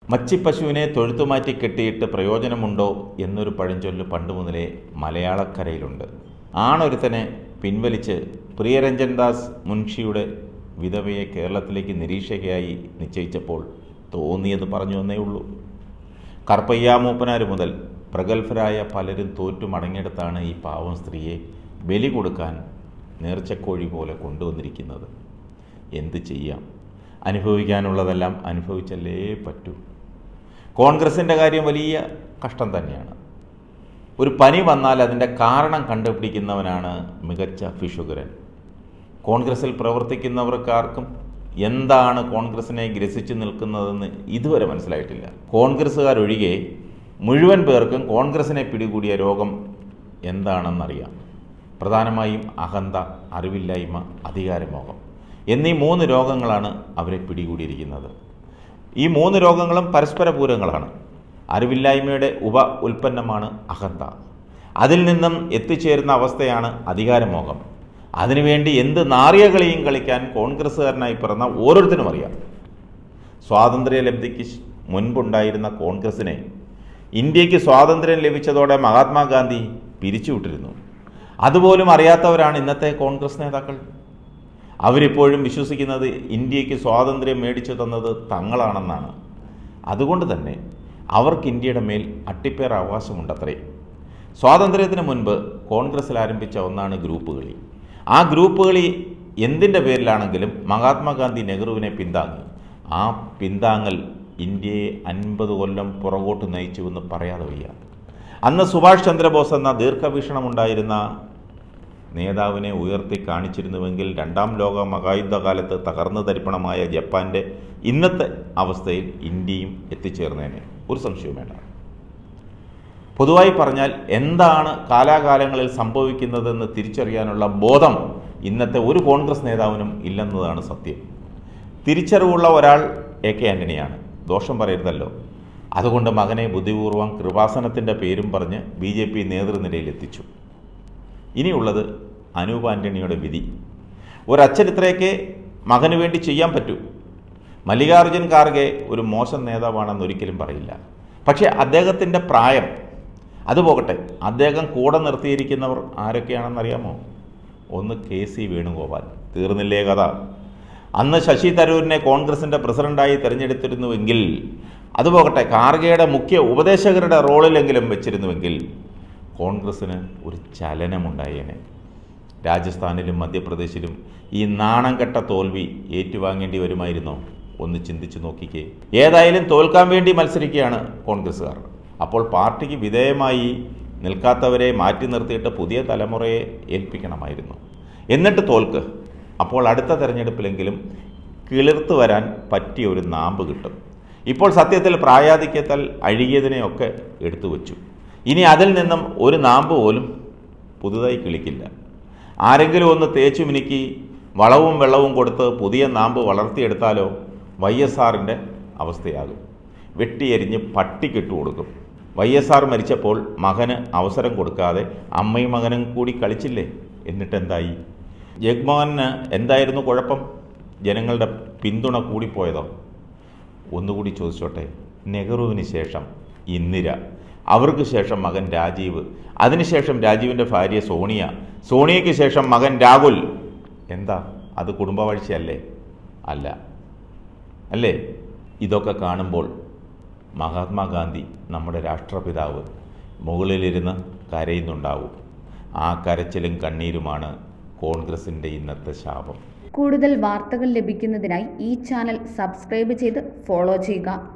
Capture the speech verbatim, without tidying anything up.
മച്ചിപ്പശുവിനെ തൊഴുത്തുമാറ്റി കെട്ടിയിട്ട് പ്രയോജനമുണ്ടോ എന്നൊരു പഴഞ്ചൊല്ല് പണ്ട് മുതലേ മലയാളക്കരയിലുണ്ട്. ആണൊരുത്തനെ പിൻവലിച്ച് പ്രിയരഞ്ജൻ ദാസ് മുൻഷിയുടെ വിധവയെ കേരളത്തിലേക്ക് നിരീക്ഷകയായി നിശ്ചയിച്ചപ്പോൾ തോന്നിയത് പറഞ്ഞു എന്നേ ഉള്ളൂ. കർപ്പയ്യാമൂപ്പനാർ മുതൽ പ്രഗത്ഭരായ പലരും തോറ്റു മടങ്ങിയെടുത്താണ് ഈ പാവം സ്ത്രീയെ ബലി കൊടുക്കാൻ നേർച്ചക്കോഴി പോലെ കൊണ്ടുവന്നിരിക്കുന്നത്. എന്ത് ചെയ്യാം? അനുഭവിക്കാനുള്ളതെല്ലാം അനുഭവിച്ചല്ലേ പറ്റൂ. കോൺഗ്രസിൻ്റെ കാര്യം വലിയ കഷ്ടം തന്നെയാണ്. ഒരു പനി വന്നാൽ അതിൻ്റെ കാരണം കണ്ടുപിടിക്കുന്നവനാണ് മികച്ച ഫിഷുകരൻ. കോൺഗ്രസിൽ പ്രവർത്തിക്കുന്നവർക്കാർക്കും എന്താണ് കോൺഗ്രസിനെ ഗ്രസിച്ചു നിൽക്കുന്നതെന്ന് ഇതുവരെ മനസ്സിലായിട്ടില്ല. കോൺഗ്രസ്സുകാരൊഴികെ മുഴുവൻ പേർക്കും കോൺഗ്രസിനെ പിടികൂടിയ രോഗം എന്താണെന്നറിയാം. പ്രധാനമായും അഹന്ത, അറിവില്ലായ്മ, അധികാരമോഹം എന്നീ മൂന്ന് രോഗങ്ങളാണ് അവരെ പിടികൂടിയിരിക്കുന്നത്. ഈ മൂന്ന് രോഗങ്ങളും പരസ്പര പൂരങ്ങളാണ്. അറിവില്ലായ്മയുടെ ഉപ ഉൽപ്പന്നമാണ് അഹന്ത. അതിൽ നിന്നും എത്തിച്ചേരുന്ന അവസ്ഥയാണ് അധികാരമോഹം. അതിനുവേണ്ടി എന്ത് നാറിയ കളിയും കളിക്കാൻ കോൺഗ്രസ്സുകാരനായി പിറന്ന ഓരോരുത്തരും അറിയാം. സ്വാതന്ത്ര്യലബ്ധിക്ക് മുൻപുണ്ടായിരുന്ന കോൺഗ്രസിനെ ഇന്ത്യക്ക് സ്വാതന്ത്ര്യം ലഭിച്ചതോടെ മഹാത്മാഗാന്ധി പിരിച്ചുവിട്ടിരുന്നു. അതുപോലും അറിയാത്തവരാണ് ഇന്നത്തെ കോൺഗ്രസ് നേതാക്കൾ. അവരിപ്പോഴും വിശ്വസിക്കുന്നത് ഇന്ത്യക്ക് സ്വാതന്ത്ര്യം മേടിച്ചു തന്നത് തങ്ങളാണെന്നാണ്. അതുകൊണ്ട് തന്നെ അവർക്ക് ഇന്ത്യയുടെ മേൽ അട്ടിപ്പേർ അവകാശമുണ്ടത്രേ. സ്വാതന്ത്ര്യത്തിന് മുൻപ് കോൺഗ്രസ്സിൽ ആരംഭിച്ച ഒന്നാണ് ഗ്രൂപ്പ് കളി. ആ ഗ്രൂപ്പ് കളി എന്തിൻ്റെ പേരിലാണെങ്കിലും മഹാത്മാഗാന്ധി നെഹ്റുവിനെ പിന്താങ്ങി. ആ പിന്താങ്ങൽ ഇന്ത്യയെ അൻപത് കൊല്ലം പുറകോട്ട് നയിച്ചുവെന്ന് പറയാതെ വയ്യ. അന്ന് സുഭാഷ് ചന്ദ്രബോസ് എന്ന ദീർഘവീക്ഷണമുണ്ടായിരുന്ന നേതാവിനെ ഉയർത്തി കാണിച്ചിരുന്നുവെങ്കിൽ രണ്ടാം ലോക മഹായുദ്ധകാലത്ത് തകർന്നു തരിപ്പണമായ ജപ്പാൻ്റെ ഇന്നത്തെ അവസ്ഥയിൽ ഇന്ത്യയും എത്തിച്ചേർന്നേനെ, ഒരു സംശയവും വേണ്ട. പൊതുവായി പറഞ്ഞാൽ എന്താണ് കാലാകാലങ്ങളിൽ സംഭവിക്കുന്നതെന്ന് തിരിച്ചറിയാനുള്ള ബോധം ഇന്നത്തെ ഒരു കോൺഗ്രസ് നേതാവിനും ഇല്ലെന്നതാണ് സത്യം. തിരിച്ചറിവുള്ള ഒരാൾ എ കെ ആൻ്റണിയാണ്. ദോഷം പറയരുതല്ലോ. അതുകൊണ്ട് മകനെ ബുദ്ധിപൂർവ്വം കൃപാസനത്തിൻ്റെ പേരും പറഞ്ഞ് ബി ജെ പി നേതൃനിരയിലെത്തിച്ചു. ഇനിയുള്ളത് അനൂപ് ആൻ്റണിയുടെ വിധി. ഒരച്ഛൻ ഇത്രയൊക്കെ മകന് വേണ്ടി ചെയ്യാൻ പറ്റൂ. മല്ലികാർജുൻ ഖാർഗെ ഒരു മോശം നേതാവാണെന്ന് ഒരിക്കലും പറയില്ല. പക്ഷേ അദ്ദേഹത്തിൻ്റെ പ്രായം അത് പോകട്ടെ, അദ്ദേഹം കൂടെ നിർത്തിയിരിക്കുന്നവർ ആരൊക്കെയാണെന്നറിയാമോ? ഒന്ന് കെ സി വേണുഗോപാൽ. തീർന്നില്ലേ കഥ? അന്ന് ശശി തരൂരിനെ കോൺഗ്രസിൻ്റെ പ്രസിഡൻ്റായി തിരഞ്ഞെടുത്തിരുന്നുവെങ്കിൽ, അതുപോകട്ടെ ഖാർഗെയുടെ മുഖ്യ ഉപദേശകരുടെ റോളിലെങ്കിലും വെച്ചിരുന്നുവെങ്കിൽ കോൺഗ്രസ്സിന് ഒരു ചലനമുണ്ടായേനെ. രാജസ്ഥാനിലും മധ്യപ്രദേശിലും ഈ നാണം കെട്ട തോൽവി ഏറ്റുവാങ്ങേണ്ടി വരുമായിരുന്നോ? ഒന്ന് ചിന്തിച്ചു നോക്കിക്കേ. ഏതായാലും തോൽക്കാൻ വേണ്ടി മത്സരിക്കുകയാണ് കോൺഗ്രസ്സുകാർ. അപ്പോൾ പാർട്ടിക്ക് വിധേയമായി നിൽക്കാത്തവരെ മാറ്റി നിർത്തിയിട്ട് പുതിയ തലമുറയെ ഏൽപ്പിക്കണമായിരുന്നു. എന്നിട്ട് തോൽക്ക്. അപ്പോൾ അടുത്ത തെരഞ്ഞെടുപ്പിലെങ്കിലും കിളിർത്ത് വരാൻ പറ്റിയ ഒരു നാമ്പ് കിട്ടും. ഇപ്പോൾ സത്യത്തിൽ പ്രായാധിക്യത്താൽ അഴുകിയതിനെയൊക്കെ എടുത്തു വച്ചു. ഇനി അതിൽ നിന്നും ഒരു നാമ്പ് പോലും പുതുതായി കിളിക്കില്ല. ആരെങ്കിലും ഒന്ന് തേച്ചു മിനുക്കി വളവും വെള്ളവും കൊടുത്ത് പുതിയ നാമ്പ് വളർത്തിയെടുത്താലോ വൈ എസ് ആറിൻ്റെ അവസ്ഥയാകും. വെട്ടിയെരിഞ്ഞ് പട്ടിക്കിട്ടു കൊടുക്കും. വൈ എസ് ആർ മരിച്ചപ്പോൾ മകന് അവസരം കൊടുക്കാതെ അമ്മയും മകനും കൂടി കളിച്ചില്ലേ? എന്നിട്ടെന്തായി? ജഗ്മോഹന് എന്തായിരുന്നു കുഴപ്പം? ജനങ്ങളുടെ പിന്തുണ കൂടിപ്പോയതോ? ഒന്നുകൂടി ചോദിച്ചോട്ടെ. നെഹ്റുവിന് ശേഷം ഇന്ദിര, അവർക്ക് ശേഷം മകൻ രാജീവ്, അതിനുശേഷം രാജീവിൻ്റെ ഭാര്യ സോണിയ, സോണിയയ്ക്ക് ശേഷം മകൻ രാഹുൽ. എന്താ അത് കുടുംബവാഴ്ചയല്ലേ? അല്ല അല്ലേ? ഇതൊക്കെ കാണുമ്പോൾ മഹാത്മാഗാന്ധി, നമ്മുടെ രാഷ്ട്രപിതാവ്, മുകളിലിരുന്ന് കരയുന്നുണ്ടാവും. ആ കരച്ചിലും കണ്ണീരുമാണ് കോൺഗ്രസിൻ്റെ ഇന്നത്തെ ശാപം. കൂടുതൽ വാർത്തകൾ ലഭിക്കുന്നതിനായി ഈ ചാനൽ സബ്സ്ക്രൈബ് ചെയ്ത് ഫോളോ ചെയ്യുക.